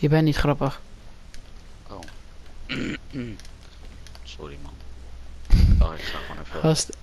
Je bent niet grappig. Oh. Sorry man. Oh, ik ga gewoon even... Gast,